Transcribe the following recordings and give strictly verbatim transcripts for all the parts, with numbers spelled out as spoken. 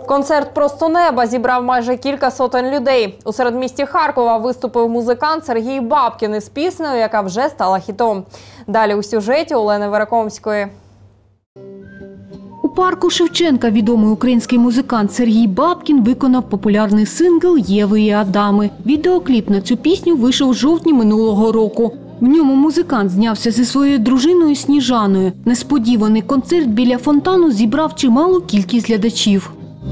Концерт «Просто неба» зібрав майже кілька сотень людей. У середмісті Харкова виступив музикант Сергій Бабкін із піснею, яка вже стала хітом. Далі у сюжеті Олени Веракомської. У парку Шевченка відомий український музикант Сергій Бабкін виконав популярний сингл «Єви і Адами». Відеокліп на цю пісню вийшов у жовтні минулого року. В ньому музикант знявся зі своєю дружиною Сніжаною. Несподіваний концерт біля фонтану зібрав чималу кількість глядачів.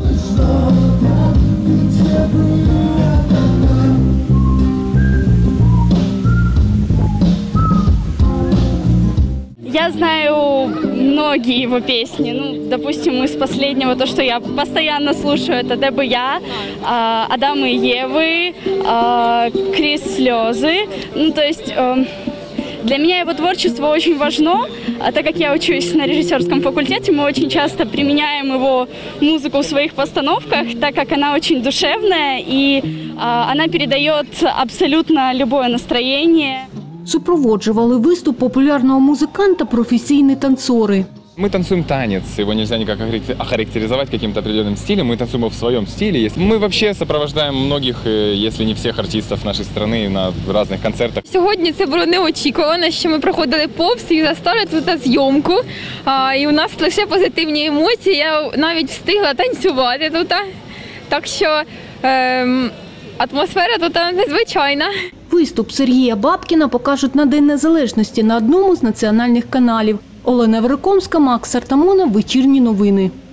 Я знаю многие его песни. Ну, допустим, из последнего, то, что я постоянно слушаю, это «Де би я», «Адам и Евы», «Крізь слезы». Ну, то есть для меня его творчество очень важно, так как я учусь на режиссерском факультете, мы очень часто применяем его музыку в своих постановках, так как она очень душевная и она передает абсолютно любое настроение. Супроводжували виступ популярного музиканта професійні танцори. Мы танцуем танец, его нельзя никак охарактеризовать каким-то определенным стилем, мы танцуем в своем стиле. Мы вообще сопровождаем многих, если не всех артистов нашей страны на разных концертах. Сьогодні це було неочікувано, що ми проходили повз і застали тут зйомку, і у нас лише позитивні емоції, я навіть встигла танцювати тут, так що ем, атмосфера тут незвичайна. Виступ Сергія Бабкіна покажуть на День Незалежності на одному з національних каналів. Олена Веракомська, Макс Артамонов, «Вечірні новини».